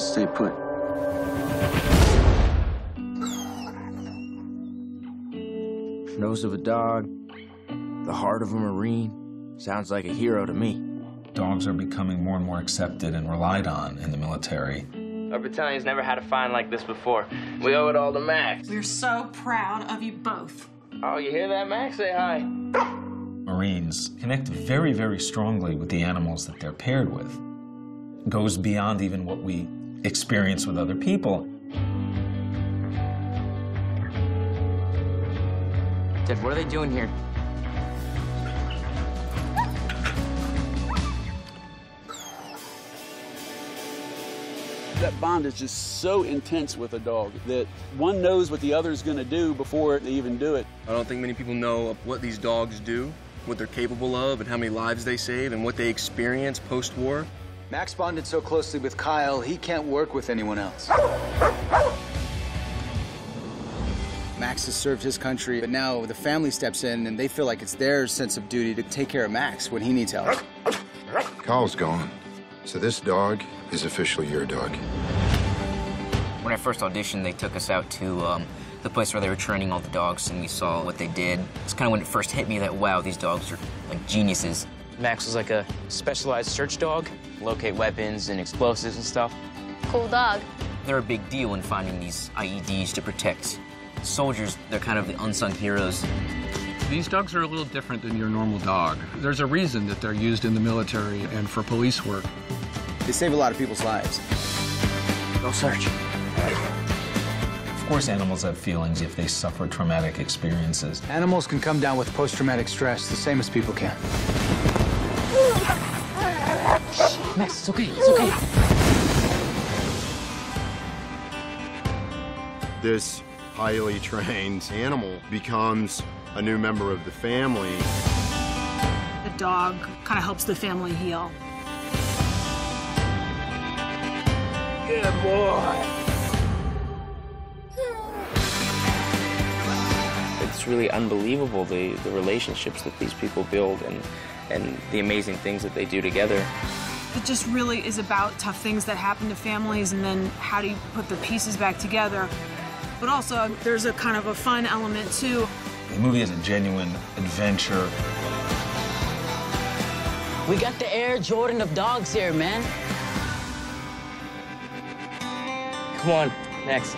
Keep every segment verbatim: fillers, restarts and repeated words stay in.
stay put. Nose of a dog, the heart of a Marine. Sounds like a hero to me. Dogs are becoming more and more accepted and relied on in the military. Our battalion's never had a find like this before. We owe it all to Max. We're so proud of you both. Oh, you hear that, Max? Say hi. Marines connect very, very strongly with the animals that they're paired with. It goes beyond even what we experience with other people. Dad, what are they doing here? That bond is just so intense with a dog that one knows what the other's going to do before they even do it. I don't think many people know what these dogs do, what they're capable of, and how many lives they save, and what they experience post-war. Max bonded so closely with Kyle, he can't work with anyone else. Max has served his country, but now the family steps in and they feel like it's their sense of duty to take care of Max when he needs help. Kyle's gone, so this dog is officially your dog. When I first auditioned, they took us out to um, the place where they were training all the dogs, and we saw what they did. It's kind of when it first hit me that, wow, these dogs are like geniuses. Max was like a specialized search dog, locate weapons and explosives and stuff. Cool dog. They're a big deal in finding these I E Ds to protect soldiers. They're kind of the unsung heroes. These dogs are a little different than your normal dog. There's a reason that they're used in the military and for police work. They save a lot of people's lives. Go search. Of course, animals have feelings if they suffer traumatic experiences. Animals can come down with post-traumatic stress the same as people can. Max, it's okay, it's okay. This highly trained animal becomes a new member of the family. The dog kind of helps the family heal. Good boy. It's really unbelievable, the, the relationships that these people build and, and the amazing things that they do together. It just really is about tough things that happen to families, and then how do you put the pieces back together. But also, there's a kind of a fun element, too. The movie is a genuine adventure. We got the Air Jordan of dogs here, man. Come on, next.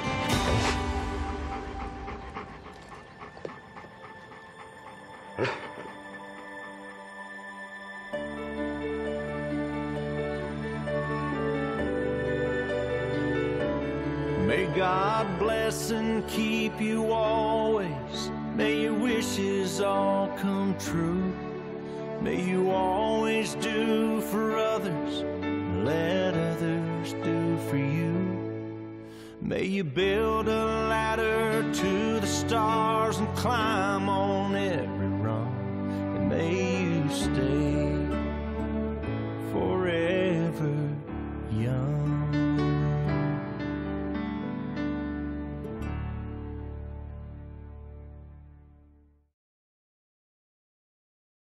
May God bless and keep you always. May your wishes all come true. May you always do for others, let others do for you. May you build a ladder to the stars and climb on every rung. And may you stay